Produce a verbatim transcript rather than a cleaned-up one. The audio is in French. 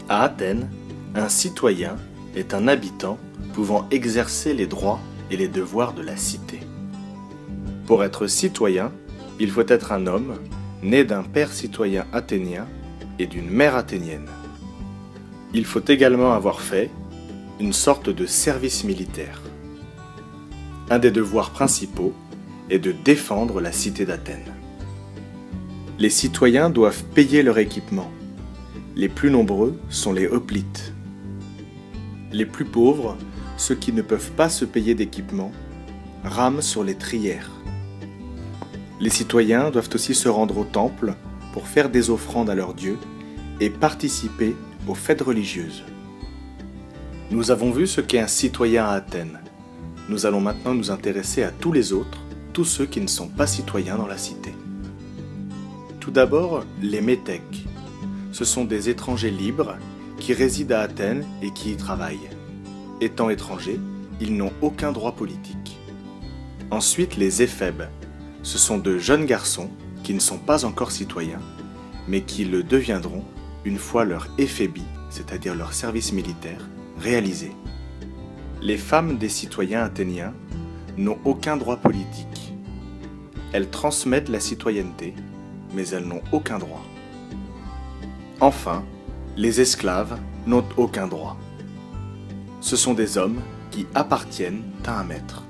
À Athènes, un citoyen est un habitant pouvant exercer les droits et les devoirs de la cité. Pour être citoyen, il faut être un homme né d'un père citoyen athénien et d'une mère athénienne. Il faut également avoir fait une sorte de service militaire. Un des devoirs principaux est de défendre la cité d'Athènes. Les citoyens doivent payer leur équipement. Les plus nombreux sont les hoplites. Les plus pauvres, ceux qui ne peuvent pas se payer d'équipement, rament sur les trières. Les citoyens doivent aussi se rendre au temple pour faire des offrandes à leurs dieux et participer aux fêtes religieuses. Nous avons vu ce qu'est un citoyen à Athènes. Nous allons maintenant nous intéresser à tous les autres, tous ceux qui ne sont pas citoyens dans la cité. Tout d'abord, les métèques. Ce sont des étrangers libres qui résident à Athènes et qui y travaillent. Étant étrangers, ils n'ont aucun droit politique. Ensuite, les éphèbes. Ce sont de jeunes garçons qui ne sont pas encore citoyens, mais qui le deviendront une fois leur éphébie, c'est-à-dire leur service militaire, réalisé. Les femmes des citoyens athéniens n'ont aucun droit politique. Elles transmettent la citoyenneté, mais elles n'ont aucun droit. Enfin, les esclaves n'ont aucun droit. Ce sont des hommes qui appartiennent à un maître.